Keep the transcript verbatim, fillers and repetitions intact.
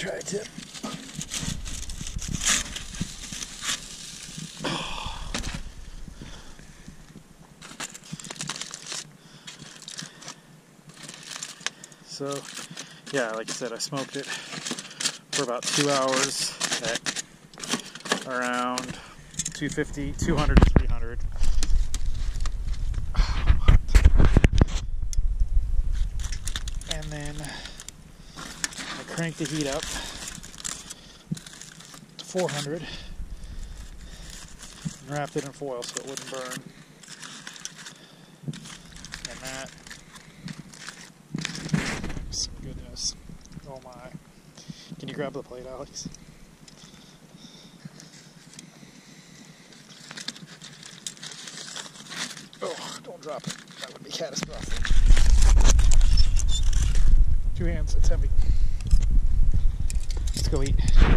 tri-tip. So, yeah, like I said, I smoked it for about two hours at around two fifty, two hundred to three hundred. And then I cranked the heat up to four hundred and wrapped it in foil so it wouldn't burn. And that, some goodness. Oh my. Can you grab the plate, Alex? Oh, don't drop it. That would be catastrophic. Two hands, it's heavy. Let's go eat.